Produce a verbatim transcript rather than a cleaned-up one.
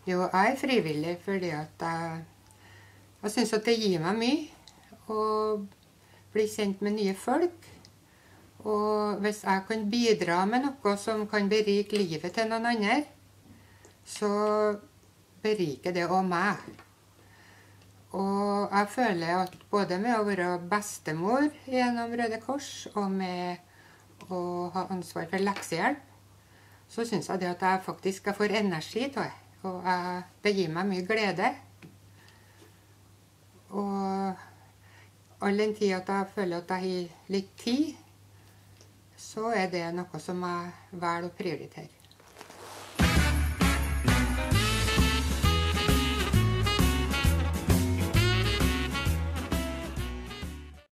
Jo, jeg er frivillig fordi at jeg, jeg synes at det gir meg mye å bli kjent med nye folk. Og hvis jeg kan bidra med noe som kan berike livet til noen andre, så beriker det også meg. Og jeg føler at både med å være bestemor gjennom Røde Kors og med å ha ansvar for leksehjelp, så synes jeg det at jeg faktisk får energi til det. Og jeg, det gir meg mye glede. Og all den tid at jeg føler at jeg har litt tid, så er det noe som jeg velger å prioritere.